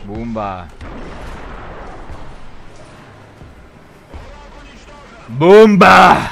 Bumba. ¡Bumba!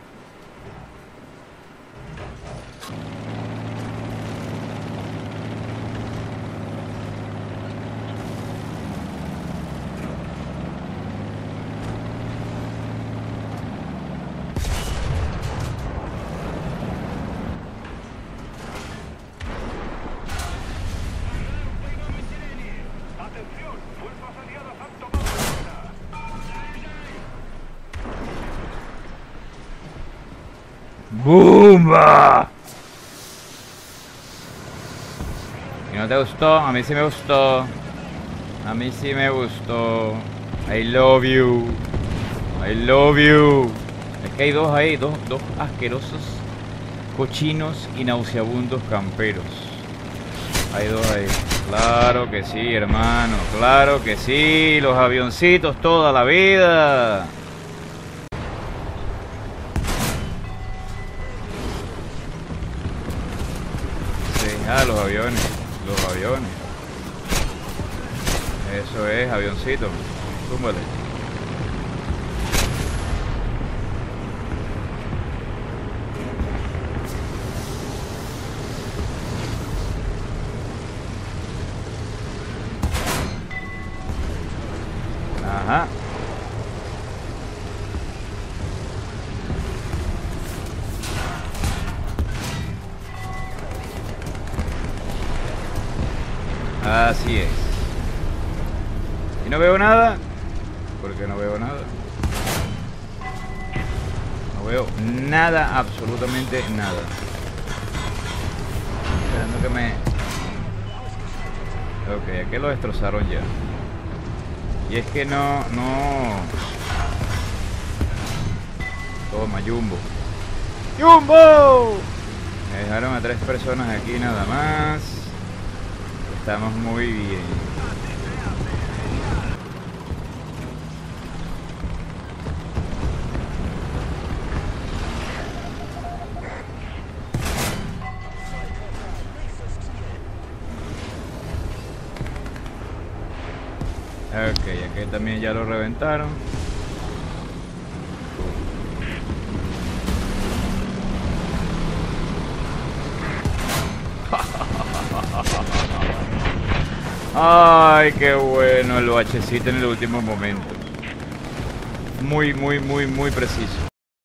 ¡Bumba! ¿Y no te gustó? A mí sí me gustó. A mí sí me gustó. I love you. I love you. Es que hay dos ahí, dos asquerosos, cochinos y nauseabundos camperos. Hay dos ahí. Claro que sí, hermano. Claro que sí. Los avioncitos toda la vida. Ah, los aviones. Los aviones. Eso es, avioncito. Túmbale. Ajá. Así es. Y no veo nada. ¿Por qué no veo nada? No veo nada, absolutamente nada. Esperando que me... Ok, aquí lo destrozaron ya. Y es que no... Toma, Jumbo. ¡Jumbo! Me dejaron a 3 personas aquí nada más. Estamos muy bien. Ok, aquí también ya lo reventaron. Ay, qué bueno el bachecito en el último momento. Muy preciso.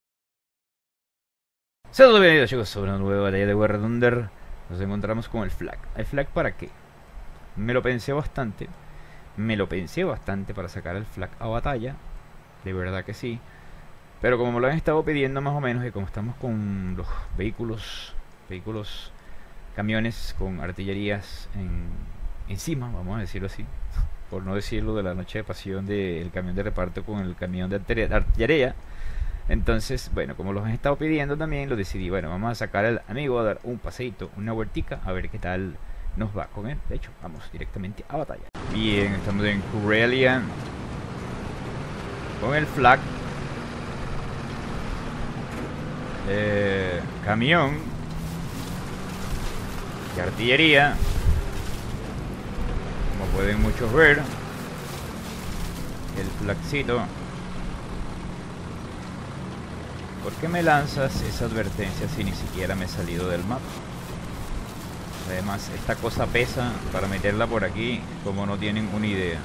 Saludos, bienvenidos chicos sobre una nueva batalla de War Thunder. Nos encontramos con el flag. ¿El flag para qué? Me lo pensé bastante para sacar el flag a batalla. De verdad que sí. Pero como me lo han estado pidiendo más o menos, y como estamos con los vehículos, camiones con artillerías encima, vamos a decirlo así, por no decirlo de la noche de pasión del camión de reparto con el camión de artillería. Entonces, bueno, como los han estado pidiendo también, lo decidí, bueno, vamos a sacar al amigo a dar un paseíto, una vueltica, a ver qué tal nos va con él. De hecho, vamos directamente a batalla. Bien, estamos en Corellia con el flag, camión de artillería. Como pueden muchos ver, el flagcito. ¿Por qué me lanzas esa advertencia si ni siquiera me he salido del mapa? Además, esta cosa pesa para meterla por aquí, como no tienen una idea.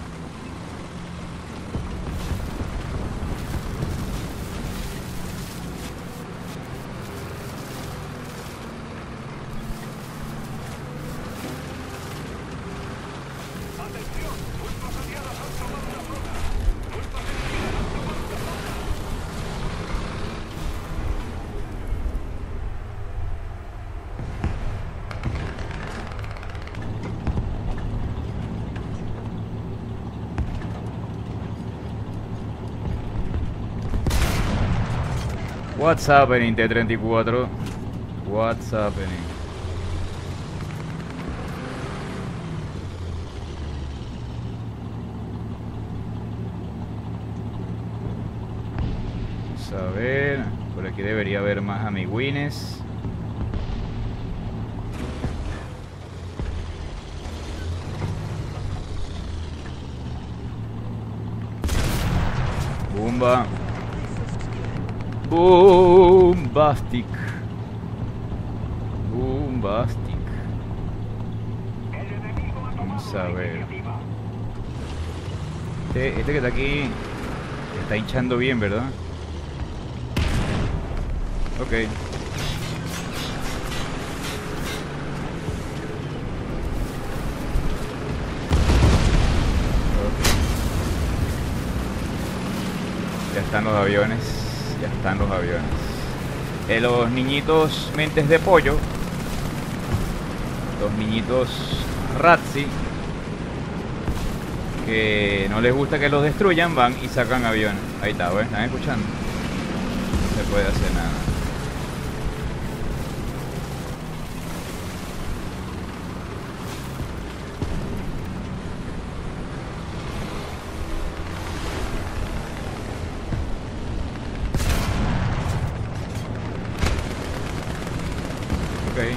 What's happening, T-34? What's happening? Vamos a ver. Por aquí debería haber más amiguines. Zumba. Bombastic. Bombastic. Vamos a ver. Este que está aquí está hinchando bien, ¿verdad? Ok. Ya están los aviones. Ya están los aviones. Los niñitos mentes de pollo. Los niñitos Razzi, que no les gusta que los destruyan, van y sacan aviones. Ahí está, ¿ves? ¿Están escuchando? No se puede hacer nada. Ok.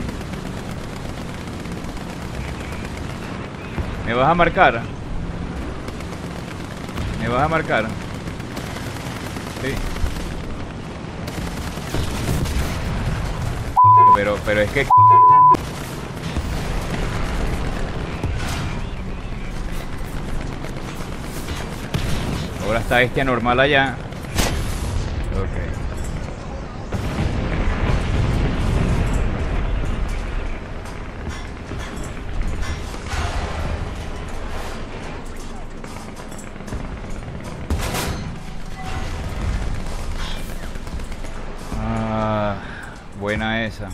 ¿Me vas a marcar? ¿Me vas a marcar? Sí. Pero es que... Ahora está este anormal allá. Ok. Buena esa.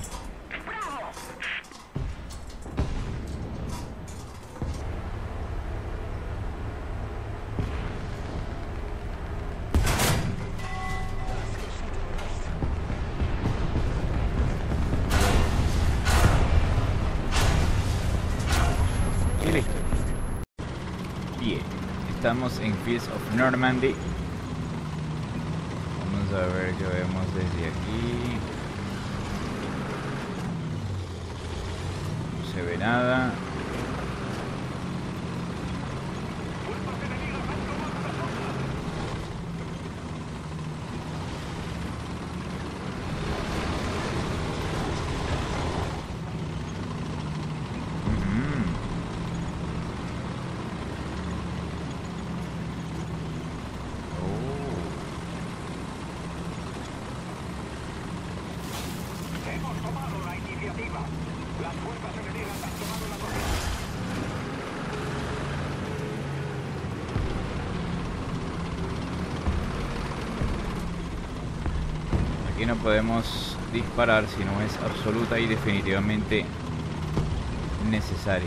Y listo. Bien. Estamos en Fields of Normandy. Vamos a ver qué vemos desde aquí. No se ve nada. Aquí no podemos disparar si no es absoluta y definitivamente necesario.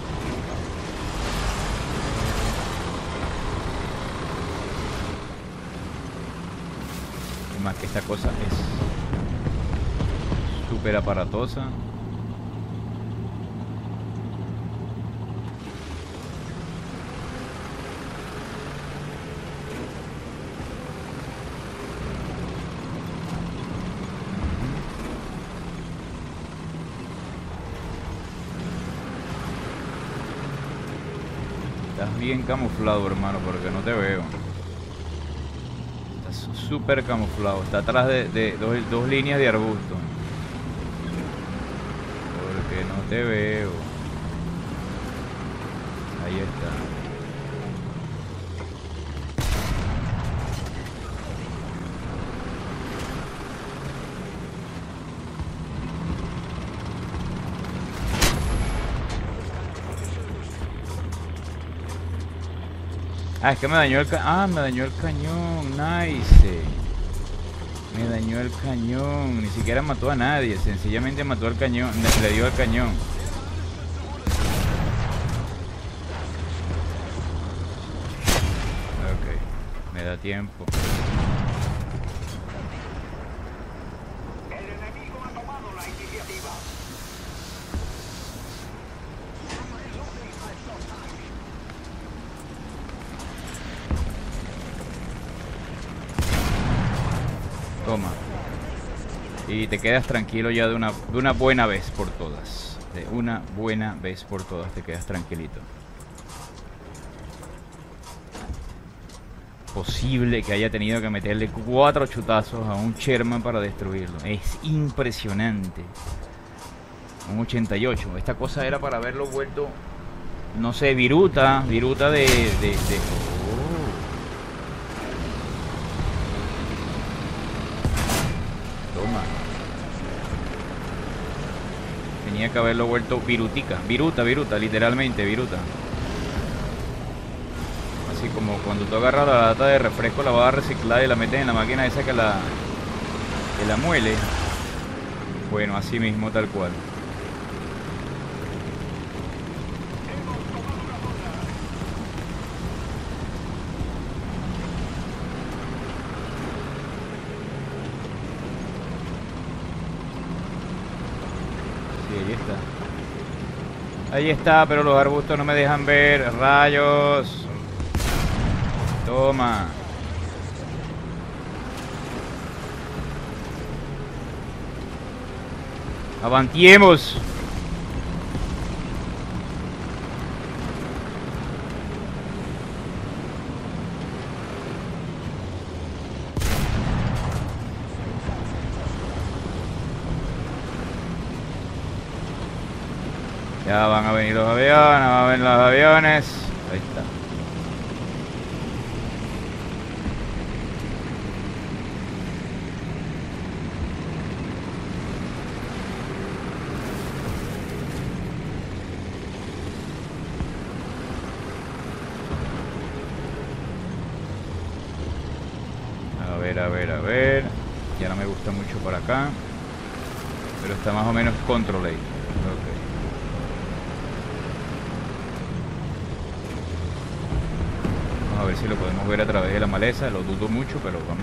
Más que esta cosa es súper aparatosa. Estás bien camuflado, hermano, porque no te veo. Estás súper camuflado. Está atrás de dos líneas de arbusto. Porque no te veo. Ahí está. Ah, es que me dañó el me dañó el cañón. Nice. Me dañó el cañón. Ni siquiera mató a nadie. Sencillamente mató al cañón. Le dio al cañón. Ok. Me da tiempo. El enemigo ha tomado la iniciativa. Toma. Y te quedas tranquilo ya de una buena vez por todas. De una buena vez por todas te quedas tranquilito. posible que haya tenido que meterle 4 chutazos a un Sherman para destruirlo. Es impresionante. Un 88. Esta cosa era para haberlo vuelto, no sé, viruta de... Toma. Tenía que haberlo vuelto virutica. Viruta, literalmente, viruta. Así como cuando tú agarras la lata de refresco, la vas a reciclar y la metes en la máquina esa que la muele. Bueno, así mismo, tal cual. Ahí está, pero los arbustos no me dejan ver. ¡Rayos! Toma. ¡Avantiemos! Ya van a venir los aviones, van a venir los aviones. Ahí está. A ver. Ya no me gusta mucho por acá. Pero está más o menos controlado. Ok. A ver si lo podemos ver a través de la maleza. Lo dudo mucho, pero vamos.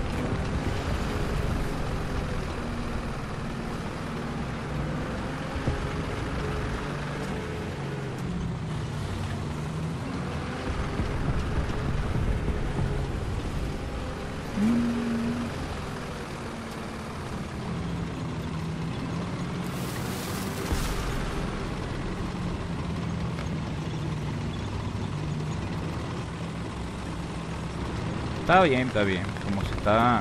Está bien, como se está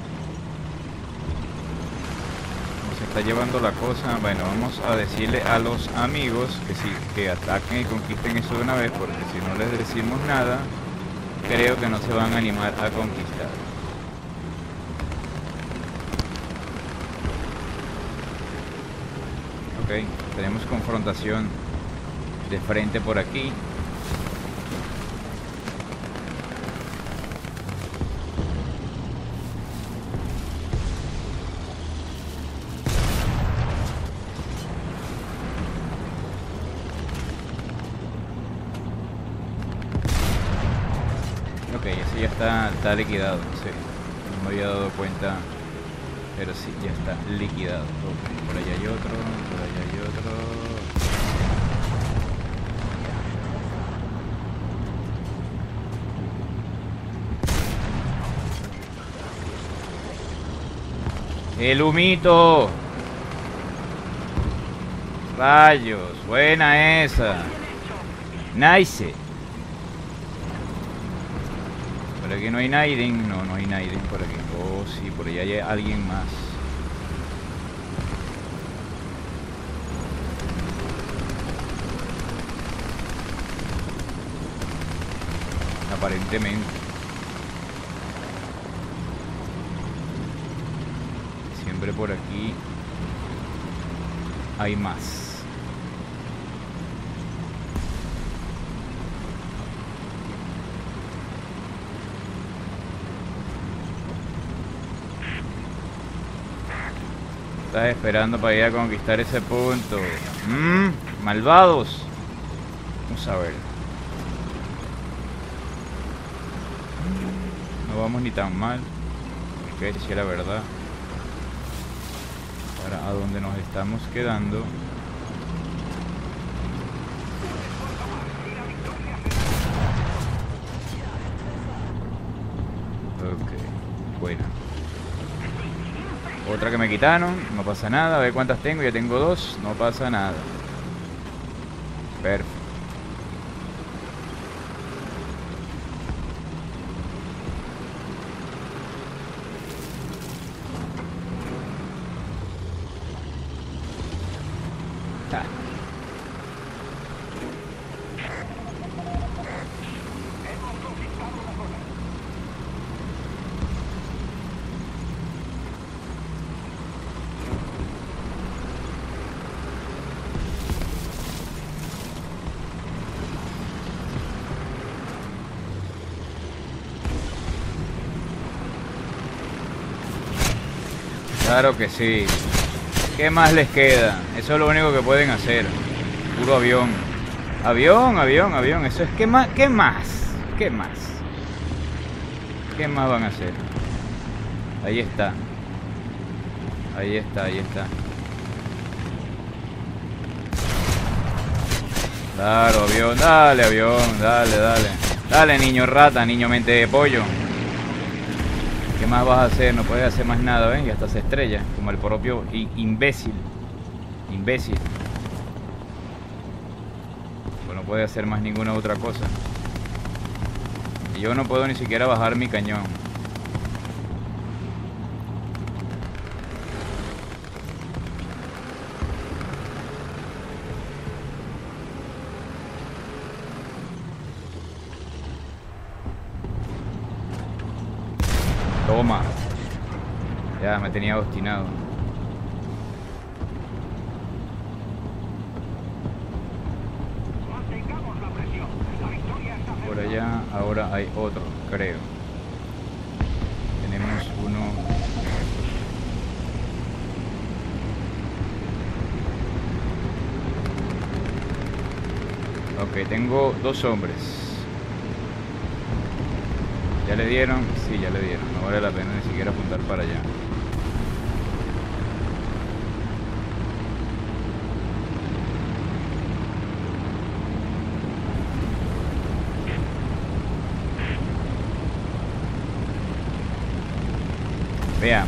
llevando la cosa. Bueno, vamos a decirle a los amigos que sí, que ataquen y conquisten eso de una vez, porque si no les decimos nada, creo que no se van a animar a conquistar. Ok, tenemos confrontación de frente por aquí. Ok, ese ya está liquidado, sí. No me había dado cuenta, pero sí, ya está liquidado. Okay, por allá hay otro, por allá hay otro. ¡El humito! ¡Rayos! ¡Buena esa! ¡Nice! Por aquí no hay Naiden. No, no hay Naiden por aquí. Oh, sí, por allá hay alguien más. Aparentemente. Siempre por aquí hay más. Estás esperando para ir a conquistar ese punto. Malvados. Vamos a ver. No vamos ni tan mal. Que decir la verdad. Para a donde nos estamos quedando. Ok. Bueno. Otra que me quitaron, no pasa nada. A ver cuántas tengo, ya tengo 2, no pasa nada. Perfecto. Claro que sí. ¿Qué más les queda? Eso es lo único que pueden hacer. Puro avión. Avión, avión, avión. Eso es... ¿Qué más? ¿Qué más? ¿Qué más? ¿Qué más van a hacer? Ahí está. Ahí está, ahí está. Claro, avión. Dale, avión. Dale, dale. Dale, niño rata, niño mente de pollo. ¿Qué más vas a hacer? No puedes hacer más nada, ¿ven? Y hasta se estrella. Como el propio imbécil. Imbécil. Pues no puede hacer más ninguna otra cosa. Y yo no puedo ni siquiera bajar mi cañón. Toma. Ya, me tenía obstinado. Mantengamos la presión. La victoria está cerca. Por allá ahora hay otro, creo. Tenemos uno. Ok, tengo dos hombres. ¿Ya le dieron? Sí, ya le dieron. No vale la pena ni siquiera apuntar para allá. Veamos.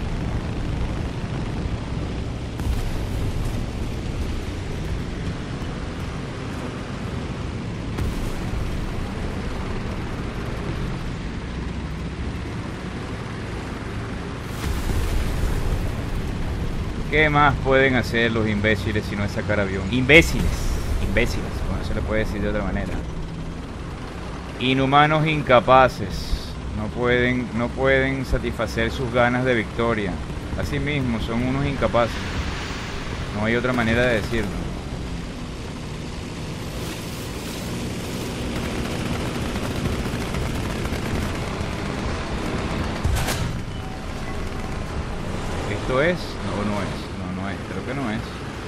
¿Qué más pueden hacer los imbéciles si no es sacar avión? Imbéciles, imbéciles, bueno, se le puede decir de otra manera. Inhumanos incapaces. No pueden satisfacer sus ganas de victoria. Así mismo, son unos incapaces. No hay otra manera de decirlo. ¿Esto es? No, no es. No, no es. Creo que no es.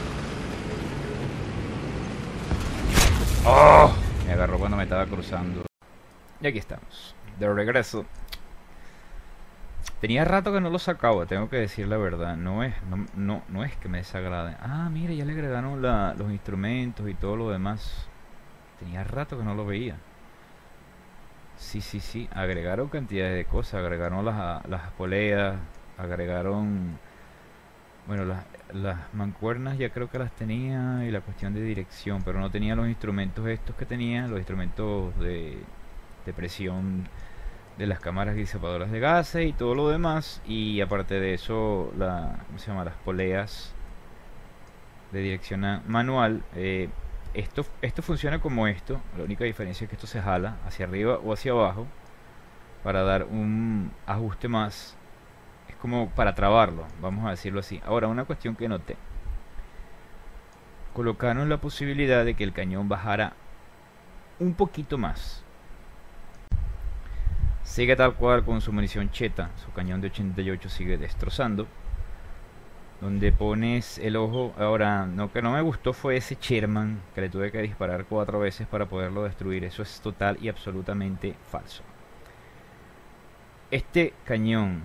¡Oh! Me agarró cuando me estaba cruzando. Y aquí estamos. De regreso. Tenía rato que no lo sacaba, tengo que decir la verdad. No es que me desagrade. Ah, mire, ya le agregaron los instrumentos y todo lo demás. Tenía rato que no lo veía. Sí, sí, sí. Agregaron cantidades de cosas. Agregaron las poleas. Agregaron... Bueno, las mancuernas ya creo que las tenía. Y la cuestión de dirección. Pero no tenía los instrumentos estos que tenía. Los instrumentos de presión de las cámaras disipadoras de gases y todo lo demás. Y aparte de eso, ¿cómo se llama? Las poleas de dirección manual. Esto funciona como esto. La única diferencia es que esto se jala hacia arriba o hacia abajo para dar un ajuste más. Es como para trabarlo, vamos a decirlo así. Ahora, una cuestión que noté: colocaron la posibilidad de que el cañón bajara un poquito más. Sigue tal cual con su munición cheta. Su cañón de 88 sigue destrozando. Donde pones el ojo. Ahora, lo que no me gustó fue ese Sherman, que le tuve que disparar 4 veces para poderlo destruir. Eso es total y absolutamente falso. Este cañón,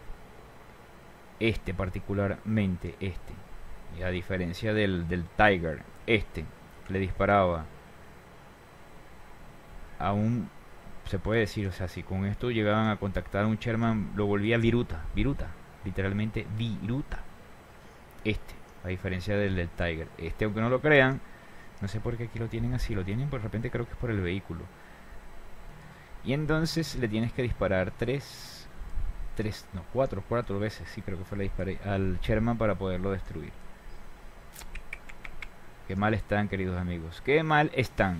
particularmente y a diferencia del Tiger, le disparaba a un... Se puede decir, o sea, si con esto llegaban a contactar a un Sherman, lo volvía viruta, literalmente viruta. A diferencia del Tiger. Aunque no lo crean, no sé por qué aquí lo tienen así, lo tienen por repente, creo que es por el vehículo. Y entonces le tienes que disparar 4 veces, sí, creo que fue, le disparé al Sherman para poderlo destruir. Qué mal están, queridos amigos. Qué mal están.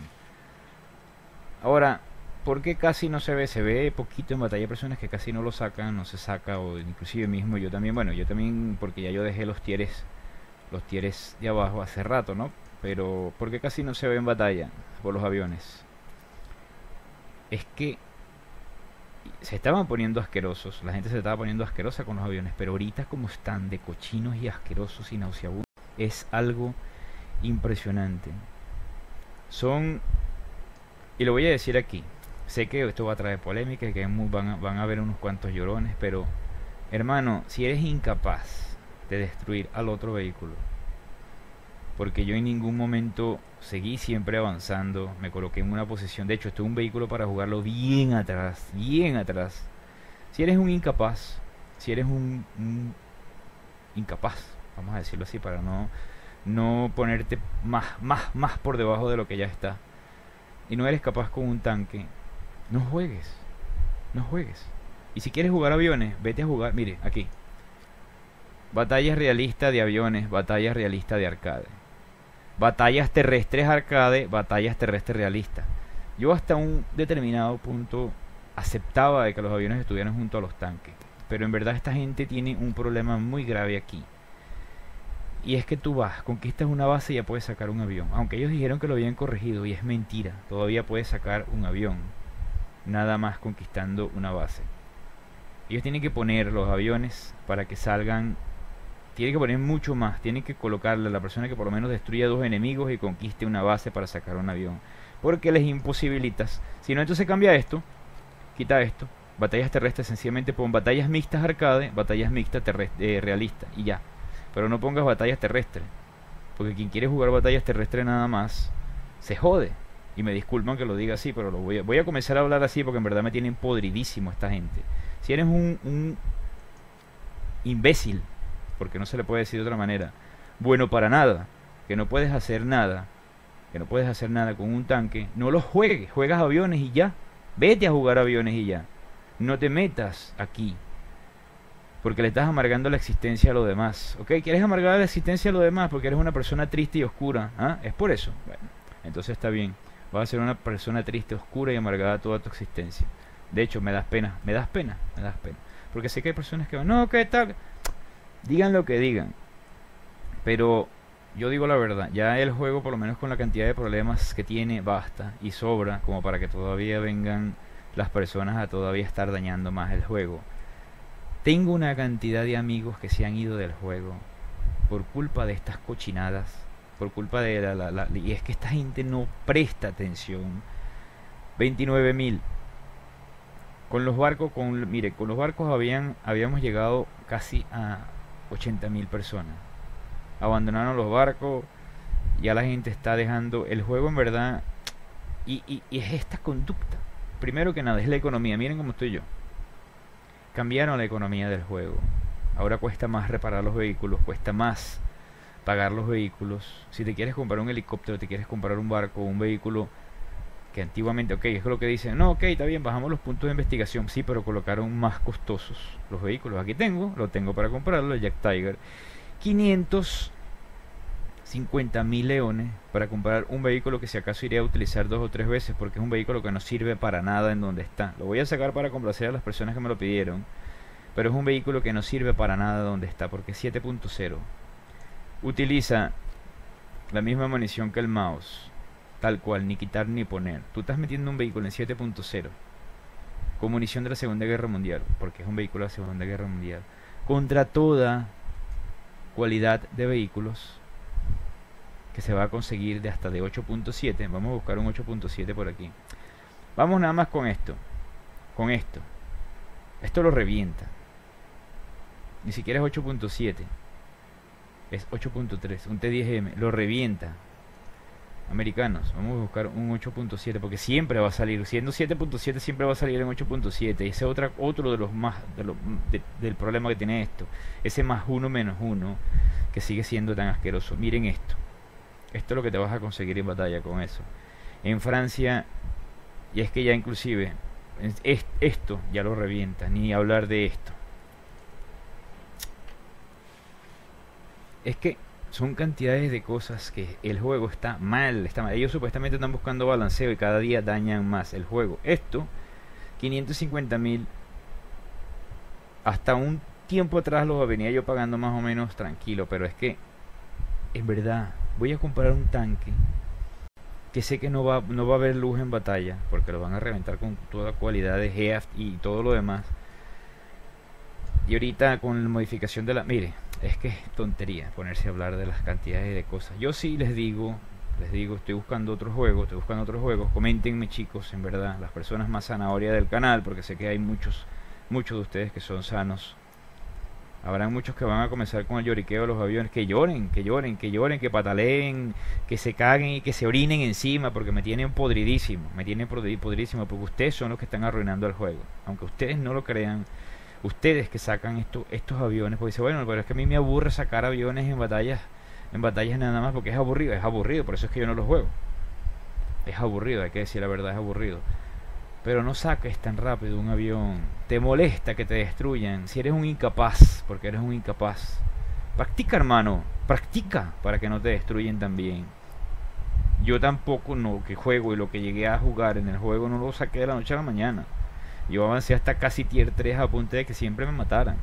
Ahora, ¿por qué casi no se ve? Se ve poquito en batalla. Hay personas que casi no lo sacan, no se saca, o inclusive mismo yo también. Bueno, yo también, porque ya yo dejé los tieres de abajo hace rato, ¿no? Pero, ¿por qué casi no se ve en batalla por los aviones? Es que se estaban poniendo asquerosos, la gente se estaba poniendo asquerosa con los aviones, pero ahorita como están de cochinos y asquerosos y nauseabundos, es algo impresionante. Son, y lo voy a decir aquí, sé que esto va a traer polémica y que van a haber unos cuantos llorones, pero hermano, si eres incapaz de destruir al otro vehículo, porque yo en ningún momento seguí siempre avanzando, me coloqué en una posición, de hecho esto es un vehículo para jugarlo bien atrás, bien atrás. Si eres un incapaz, si eres un incapaz, vamos a decirlo así para no ponerte más por debajo de lo que ya está, y no eres capaz con un tanque, no juegues, no juegues. Y si quieres jugar aviones, vete a jugar, mire, aquí, batallas realistas de aviones, batallas realistas de arcade, batallas terrestres arcade, batallas terrestres realistas. Yo hasta un determinado punto aceptaba de que los aviones estuvieran junto a los tanques, pero en verdad esta gente tiene un problema muy grave aquí. Y es que tú vas, conquistas una base y ya puedes sacar un avión. Aunque ellos dijeron que lo habían corregido y es mentira, todavía puedes sacar un avión, nada más conquistando una base. Ellos tienen que poner los aviones para que salgan. Tiene que poner mucho más. Tiene que colocarle a la persona que por lo menos destruya 2 enemigos y conquiste una base para sacar un avión. Porque les imposibilitas. Si no, entonces cambia esto. Quita esto. Batallas terrestres, sencillamente pon batallas mixtas arcade, batallas mixtas realistas. Y ya. Pero no pongas batallas terrestres. Porque quien quiere jugar batallas terrestres nada más, se jode. Y me disculpan que lo diga así, pero voy a comenzar a hablar así porque en verdad me tienen podridísimo esta gente. Si eres un imbécil, porque no se le puede decir de otra manera, bueno para nada, que no puedes hacer nada, con un tanque, no lo juegues, juegas aviones y ya, vete a jugar aviones y ya, no te metas aquí, porque le estás amargando la existencia a los demás, ¿ok? ¿Quieres amargar la existencia a los demás porque eres una persona triste y oscura? ¿Ah? ¿Es por eso? Bueno, entonces está bien, vas a ser una persona triste, oscura y amargada toda tu existencia. De hecho, me das pena, porque sé que hay personas que van, no, ¿qué tal? Digan lo que digan, pero yo digo la verdad, ya el juego, por lo menos con la cantidad de problemas que tiene, basta y sobra como para que todavía vengan las personas a todavía estar dañando más el juego. Tengo una cantidad de amigos que se han ido del juego por culpa de estas cochinadas, por culpa de y es que esta gente no presta atención. 29.000 con los barcos, mire, con los barcos habíamos llegado casi a 80.000 personas. Abandonaron los barcos, ya la gente está dejando el juego en verdad. Y es esta conducta. Primero que nada, es la economía. Miren cómo estoy yo. Cambiaron la economía del juego. Ahora cuesta más reparar los vehículos, cuesta más pagar los vehículos. Si te quieres comprar un helicóptero, te quieres comprar un barco, un vehículo que antiguamente, ok, es lo que dicen, no, ok, está bien, bajamos los puntos de investigación, sí, pero colocaron más costosos los vehículos. Aquí lo tengo para comprarlo, el Jack Tiger, 550.000 leones para comprar un vehículo que si acaso iré a utilizar 2 o 3 veces, porque es un vehículo que no sirve para nada en donde está. Lo voy a sacar para complacer a las personas que me lo pidieron, pero es un vehículo que no sirve para nada donde está, porque es 7.0. Utiliza la misma munición que el mouse, tal cual, ni quitar ni poner. Tú estás metiendo un vehículo en 7.0 con munición de la Segunda Guerra Mundial, porque es un vehículo de la Segunda Guerra Mundial, contra toda cualidad de vehículos que se va a conseguir de hasta de 8.7. Vamos a buscar un 8.7 por aquí. Vamos nada más con esto. Esto lo revienta. Ni siquiera es 8.7. Es 8.3. Un T10M. Lo revienta. Americanos, vamos a buscar un 8.7 porque siempre va a salir, siendo 7.7 siempre va a salir en 8.7. Y ese es otro de los más del problema que tiene esto, ese más uno menos uno que sigue siendo tan asqueroso. Miren esto es lo que te vas a conseguir en batalla con eso en Francia. Y es que ya inclusive esto ya lo revienta, ni hablar de esto. Es que son cantidades de cosas que el juego está mal, está mal. Ellos supuestamente están buscando balanceo y cada día dañan más el juego. Esto, 550.000, hasta un tiempo atrás lo venía yo pagando más o menos tranquilo, pero es que, en verdad, voy a comprar un tanque que sé que no va a haber luz en batalla, porque lo van a reventar con toda cualidad de Heft y todo lo demás. Y ahorita con la modificación de la... Mire, es que es tontería ponerse a hablar de las cantidades de cosas. Yo sí les digo, estoy buscando otros juegos, Coméntenme, chicos, en verdad, las personas más zanahorias del canal, porque sé que hay muchos de ustedes que son sanos. Habrán muchos que van a comenzar con el lloriqueo de los aviones, que lloren, que pataleen, que se caguen y que se orinen encima, porque me tienen podridísimo, podridísimo, porque ustedes son los que están arruinando el juego. Aunque ustedes no lo crean, ustedes que sacan estos aviones, porque dicen, bueno, pero es que a mí me aburre sacar aviones en batallas nada más, porque es aburrido, por eso es que yo no los juego. Es aburrido, hay que decir la verdad, es aburrido. Pero no saques tan rápido un avión. Te molesta que te destruyan. Si eres un incapaz, porque eres un incapaz. Practica, hermano. Practica para que no te destruyen también. Yo tampoco, no, que juego y lo que llegué a jugar en el juego no lo saqué de la noche a la mañana. Yo avancé hasta casi tier 3 a punto de que siempre me mataran.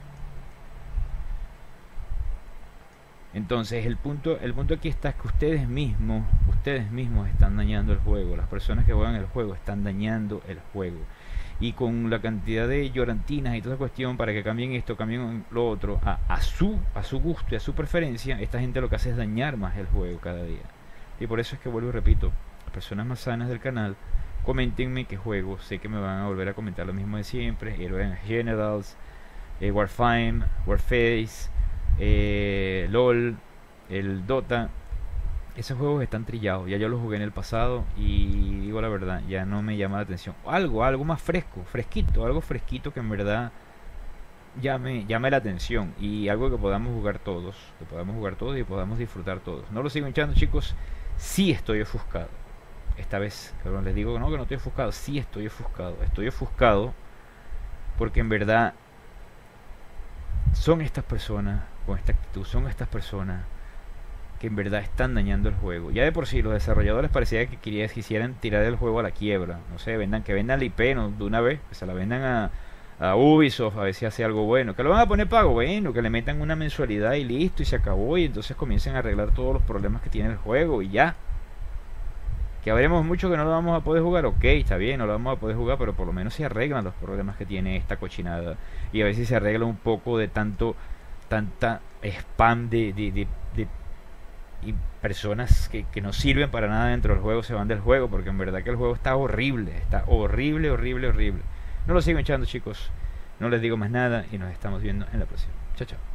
Entonces el punto aquí está que ustedes mismos están dañando el juego. Las personas que juegan el juego están dañando el juego. Y con la cantidad de llorantinas y toda esa cuestión para que cambien esto, cambien lo otro, a su gusto y a su preferencia, esta gente lo que hace es dañar más el juego cada día. Y por eso es que vuelvo y repito, las personas más sanas del canal, coméntenme qué juego. Sé que me van a volver a comentar lo mismo de siempre. Heroes Generals, Warframe, Warface, LOL, el Dota. Esos juegos están trillados, ya yo los jugué en el pasado y digo la verdad, ya no me llama la atención. Algo más fresquito, algo fresquito que en verdad llame la atención, y algo que podamos jugar todos, y podamos disfrutar todos. No lo sigo hinchando, chicos. Sí estoy ofuscado esta vez, pero les digo que no estoy ofuscado. Sí estoy ofuscado porque en verdad son estas personas con esta actitud, son estas personas que en verdad están dañando el juego. Ya de por sí los desarrolladores parecía que quisieran tirar el juego a la quiebra. No sé, que vendan la IP, ¿no? De una vez, que se la vendan a Ubisoft, a ver si hace algo bueno. Que lo van a poner pago, bueno, que le metan una mensualidad y listo, y se acabó, y entonces comiencen a arreglar todos los problemas que tiene el juego y ya. Que habremos mucho que no lo vamos a poder jugar, ok, está bien, no lo vamos a poder jugar, pero por lo menos se arreglan los problemas que tiene esta cochinada. Y a ver si se arregla un poco de tanta spam de y personas que no sirven para nada dentro del juego, se van del juego, porque en verdad que el juego está horrible. No lo sigo echando, chicos. No les digo más nada y nos estamos viendo en la próxima. Chao, chao.